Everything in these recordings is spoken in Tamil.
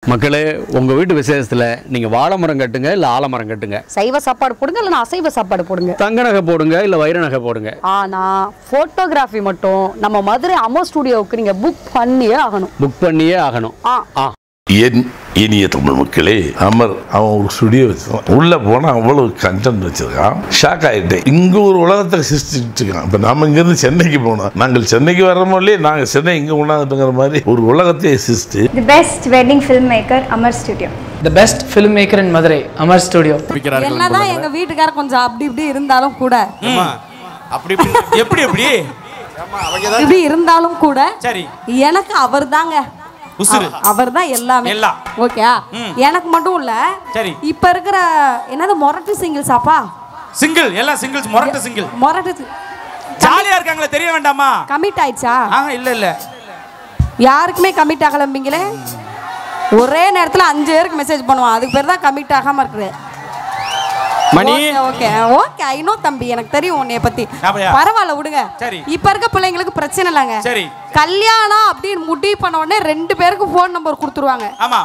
மக்களே, உங்க வீட்டு விசேஷத்துல நீங்க வாழை மரம் கட்டுங்க இல்ல ஆலமரம் கட்டுங்க, சைவ சாப்பாடு போடுங்க இல்ல அசைவ சாப்பாடு போடுங்க, தங்க நகை போடுங்க இல்ல வைர நகை போடுங்க, ஆனா போட்டோகிராஃபி மட்டும் நம்ம மதுரை அமர் ஸ்டுடியோவுக்கு நீங்க புக் பண்ணியே ஆகணும். என் இனிய தமிழ் மக்களே, அமர் அவன் ஒரு ஸ்டுடியோ வச்சிருக்கான். உள்ள போனா அவ்வளவு கண்டென்ட் வச்சிருக்கான். ஷாக் ஆயிட்டேன். இங்க ஒரு உலகத்தை சிருஷ்டிட்டு இருக்கான். இப்ப நாம இங்க இருந்து சென்னைக்கு போனோம், நாங்கள் சென்னைக்கு வர்றோமோ இல்லையே, நாங்க சென்னை இங்க உண்டாந்துட்டுங்கிற மாதிரி ஒரு உலகத்தை சிருஷ்டி. The best wedding filmmaker, Amar Studio. The best filmmaker in Madurai, Amar Studio. என்னதான் எங்க வீட்டுக்கார கொஞ்சம் அப்படி இப்படி இருந்தாலும் கூட, இப்படி இருந்தாலும் கூட எனக்கு அவர் தாங்க, அவர் தான் எல்லாமே. ஓகே, எனக்கு மட்டும் இல்ல, இப்ப இருக்கிற என்னது மொரட்டு சிங்கிள்ஸ் அப்பா, சிங்கிள் எல்லாம் சிங்கிள்ஸ், மொரட்டு ஜாலியா இருக்காங்களே, தெரிய வேண்டாமா? கமிட் ஆயிடுச்சா? இல்ல யாருக்குமே கமிட் ஆகலம்பீங்களே. ஒரே நேரத்துல 5 பேருக்கு மெசேஜ் பண்ணுவான், அதுக்கு பேர் தான் கமிட் ஆகாம இருக்குது. Mani okay okay, I know தம்பி, எனக்கு தெரியும் உன்னைய பத்தி. பரவாயில்ல விடுங்க. இப்ப இருக்க பிள்ளைங்களுக்கு பிரச்சனை இல்லங்க. கல்யாணம் அப்படின்னு முடிவு பண்ண உடனே 2 பேருக்கு போன் நம்பர் கொடுத்துருவாங்க. ஆமா,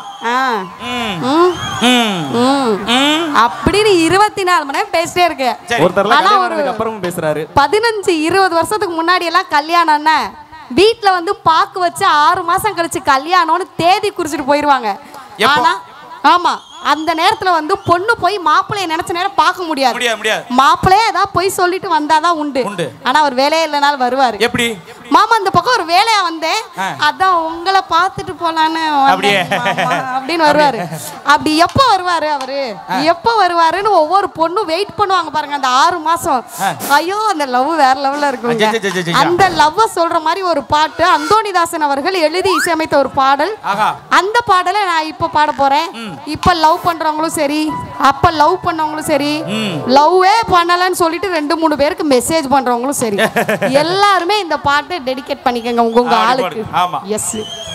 அப்படின்னு 24 மணி நேரம் பேசிட்டே இருக்கு. அப்புறமும் பேசுறாரு. 15-20 வருஷத்துக்கு முன்னாடி எல்லாம் கல்யாணம்னா வீட்டுல வந்து பாக்கு வச்சு 6 மாசம் கழிச்சு கல்யாணம்னு தேதி குறிச்சிட்டு போயிருவாங்க. ஆனா ஆமா, அந்த நேரத்துல வந்து பொண்ணு போய் மாப்பிள்ளைய நினைச்ச நேரம் பார்க்க முடியாது. மாப்பிள்ளையே ஏதாவது போய் சொல்லிட்டு வந்தாதான் உண்டு. ஆனா அவர் வேலையே இல்லைனாலும் வருவாரு. எப்படி மாமா அந்த பக்கம் ஒரு வேலையா வந்தேன், அதான் உங்களை பார்த்துட்டு போலான்னு அப்படின்னு வருவாரு. அப்படி எப்ப வருவாரு அவரு, எப்ப வருவாருன்னு ஒவ்வொரு பொண்ணும் வெயிட் பண்ணுவாங்க பாருங்க அந்த 6 மாசம். ஐயோ, அந்த லவ் வேற லெவல்ல இருக்கும். அந்த லவ் சொல்ற மாதிரி ஒரு பாட்டு அந்தோணிதாசன் அவர்கள் எழுதி இசையமைத்த ஒரு பாடல். அந்த பாடலை நான் இப்ப பாட போறேன். இப்ப லவ் பண்றவங்களும் சரி, அப்ப லவ் பண்ணவங்களும் சரி, லவ்வே பண்ணலன்னு சொல்லிட்டு 2-3 பேருக்கு மெசேஜ் பண்றவங்களும் சரி, எல்லாருமே இந்த பாட்டை டெடிகேட் பண்ணிக்கங்க உங்க ஆளுக்கு. எஸ்.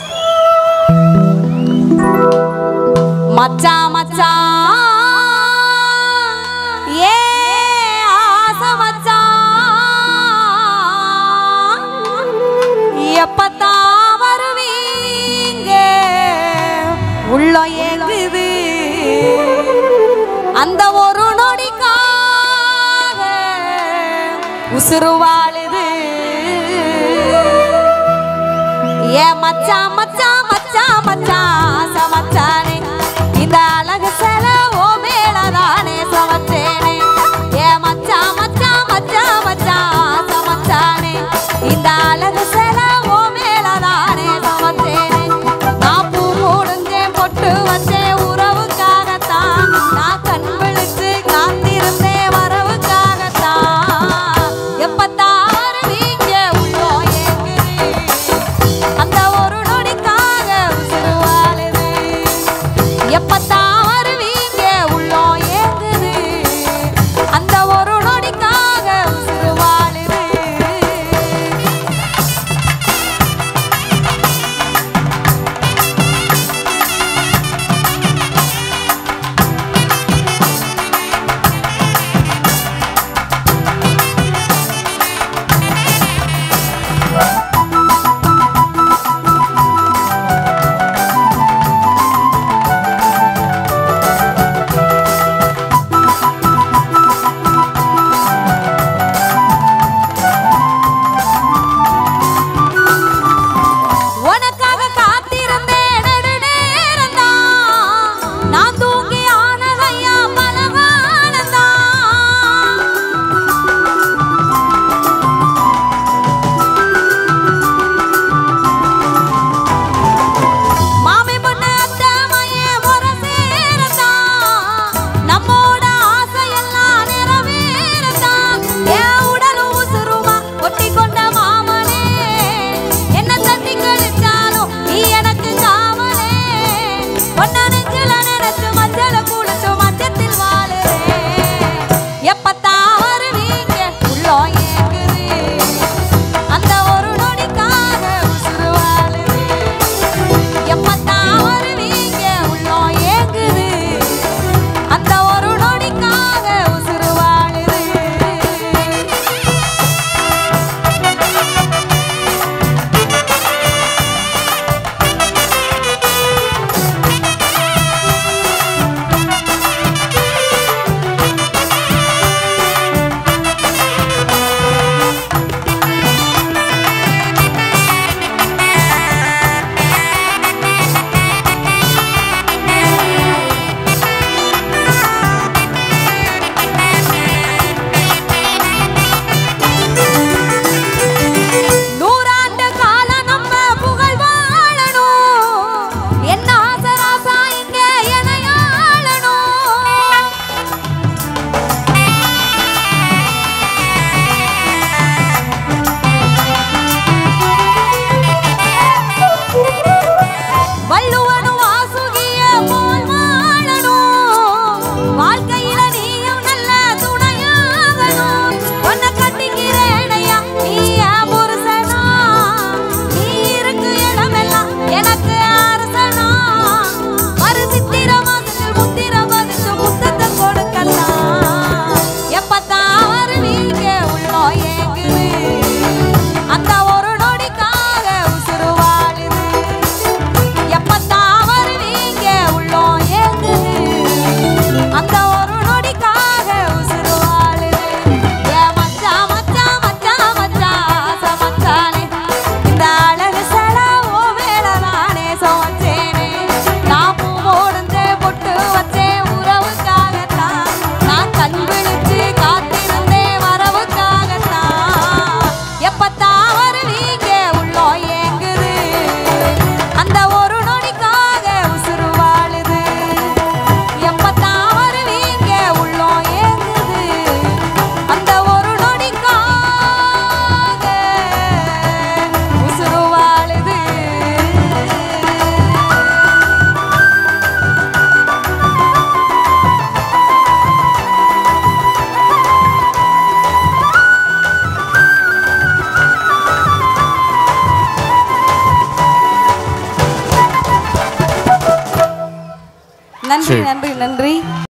மச்சான் மச்சான் ஏ ஆசை மச்சான், எப்பத்தான் வருவீங்க உள்ள ஏங்குது அந்த ஒரு நொடிக்காக உசுறு வாழுது. ஏ மச்சான் மச்சான் மச்சான் மச்சான் சமச்சானே, இந்த அழகு செலவோ மேலதானே சமச்சேனே. ஏ மச்சான் மச்சான் மச்சான் மச்சான் சமச்சானே, இந்த அழகு செலவோ மேலதானே சமச்சேனே. நான் பூ முடிஞ்சேன், பொட்டு வச்சேன், உறவுக்காகத்தான் நான் கண் விழிச்சு காத்திருந்தேன், வரவுக்காகத்தான். எப்பத்தான் வருவீங்க உள்ளோ ஏங்குது அந்த ஒரு நொடிக்காக நேசம் வச்சேனே நான் பூ முடிஞ்சே பொட்டு வச்சேன் உறவுக்காகத்தான் நான் கண் விழிச்சு காத்திருந்தேன் வரவுக்காகத்தான் எப்பத்தான் வருவீங்க உள்ளோ ஏங்குது அந்த ஒரு நொடிக்காக உசுறு வாழுது எப்பத்தான் வருவீங்க உள்ளோ ஏங்குது அந்த ஒரு நொடிக்காக உசுறு வாழுது நன்றி நன்றி நன்றி